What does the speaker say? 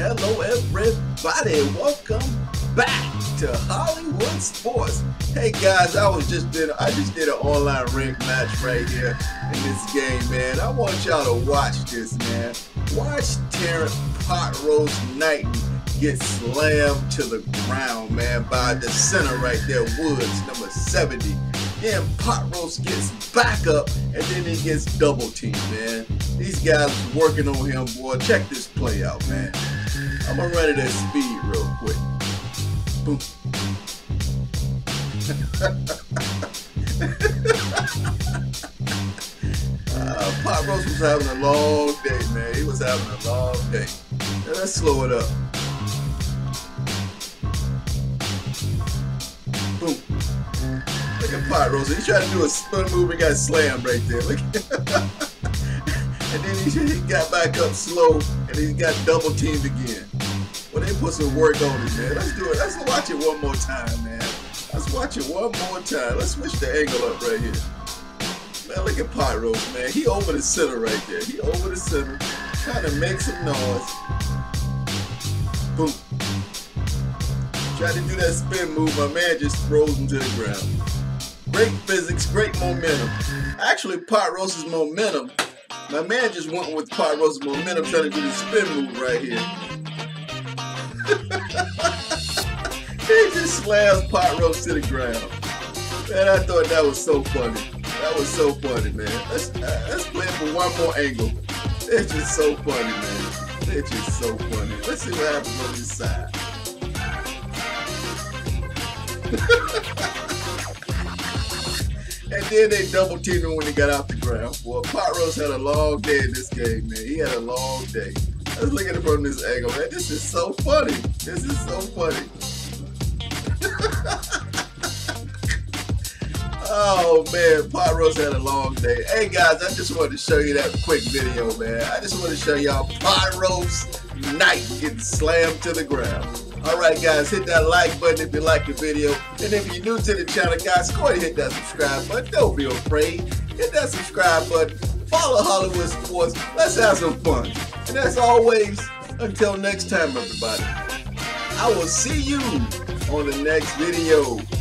Hello everybody, welcome back to Hollywood Sports. Hey guys, I just did an online rank match right here in this game, man. I want y'all to watch this, man. Watch Terrence Pot Roast Knighton get slammed to the ground, man, by the center right there, Woods, number 70. Then Pot Roast gets back up, and then he gets double teamed, man. These guys working on him, boy. Check this play out, man. I'm gonna run it at speed real quick. Boom. Pot Roast was having a long day, man. He was having a long day. Now, let's slow it up. Boom. Look at Pot Roast. He tried to do a spin move and got slammed right there. Look. And then he got back up slow and he got double teamed again. Well, they put some work on it, man. Let's do it. Let's watch it one more time, man. Let's watch it one more time. Let's switch the angle up right here. Man, look at Pot Roast, man. He over the center right there. He over the center, trying to make some noise. Boom. Tried to do that spin move. My man just throws him to the ground. Great physics, great momentum. Actually, Pot Roast's momentum. My man just went with Pot Roast's momentum, trying to do the spin move right here. He just slams Pot Roast to the ground. Man, I thought that was so funny. That was so funny, man. Let's play it for one more angle. It's just so funny, man. It's just so funny. Let's see what happens on this side. And then they double teamed him when he got off the ground. Well, Pot Roast had a long day in this game, man. He had a long day. Let's look at it from this angle, man. This is so funny. This is so funny. Oh, man. Pot Roast had a long day. Hey, guys, I just wanted to show you that quick video, man. I just want to show y'all Pot Roast Knighton getting slammed to the ground. Alright guys, hit that like button if you like the video. And if you're new to the channel, guys, go ahead and hit that subscribe button. Don't be afraid. Hit that subscribe button. Follow Hollywood Sports. Let's have some fun. And as always, until next time, everybody, I will see you on the next video.